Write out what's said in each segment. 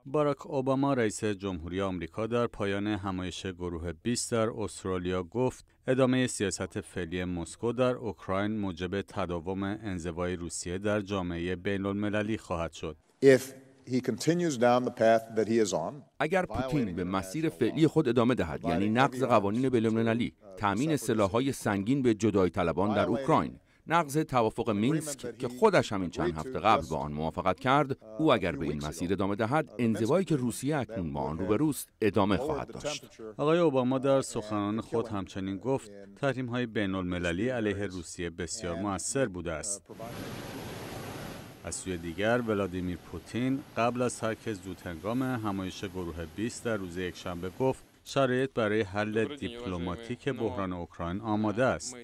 باراک اوباما رئیس جمهوری آمریکا در پایان همایش گروه 20 در استرالیا گفت ادامه سیاست فعلی مسکو در اوکراین موجب تداوم انزوای روسیه در جامعه بین‌المللی خواهد شد. اگر پوتین به مسیر فعلی خود ادامه دهد، یعنی نقض قوانین بین‌المللی، تامین سلاح‌های سنگین به جدایی طلبان در اوکراین، نقض توافق مینسک که خودش همین چند هفته قبل با آن موافقت کرد، او اگر به این مسیر ادامه دهد، انزوایی که روسیه اکنون با آن روبروست ادامه خواهد داشت. آقای اوباما در سخنان خود همچنین گفت تحریم‌های بین‌المللی علیه روسیه بسیار مؤثر بوده است. از سوی دیگر ولادیمیر پوتین قبل از ترک زودهنگام همایش گروه 20 در روز یکشنبه گفت شرایط برای حل دیپلماتیک بحران اوکراین آماده است.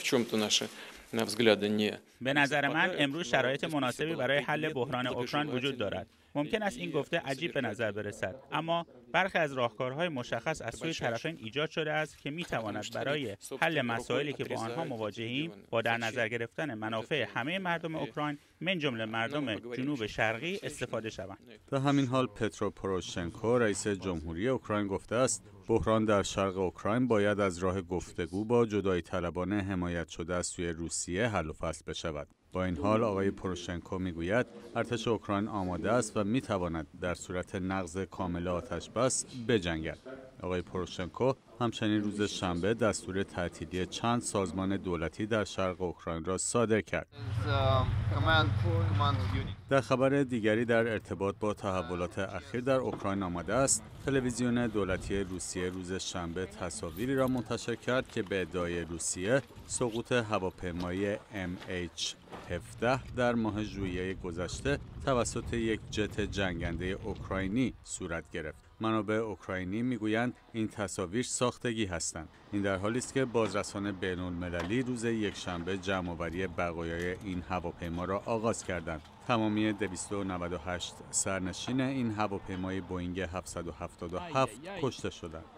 به نظر من امروز شرایط مناسبی برای حل بحران اوکراین وجود دارد. ممکن است این گفته عجیب به نظر برسد، اما برخی از راهکارهای مشخص از سوی طرفین ایجاد شده است که میتواند برای حل مسائلی که با آنها مواجهیم با در نظر گرفتن منافع همه مردم اوکراین من جمله مردم جنوب شرقی استفاده شوند. در همین حال پترو پوروشنکو رئیس جمهوری اوکراین گفته است بحران در شرق اوکراین باید از راه گفتگو با جدایی طلبان حمایت شده از سوی روسیه حل و فصل بشود. با این حال آقای پوروشنکو میگوید ارتش اوکراین آماده است و میتواند در صورت نقض کامل آتش بس بجنگد. آقای پوروشنکو همچنین روز شنبه دستور تعطیلی چند سازمان دولتی در شرق اوکراین را صادر کرد. در خبر دیگری در ارتباط با تحولات اخیر در اوکراین آمده است، تلویزیون دولتی روسیه روز شنبه تصاویری را منتشر کرد که به ادعای روسیه سقوط هواپیمای MH17 در ماه ژوئیه گذشته توسط یک جت جنگنده اوکراینی صورت گرفت. منابع اوکراینی میگویند این تصاویر ساختگی هستند. این در حالی است که بازرسان بین‌المللی روز یکشنبه جمع‌آوری بقایای این هواپیما را آغاز کردند. تمامی 298 سرنشین این هواپیمای بوئینگ 777 کشته شدند.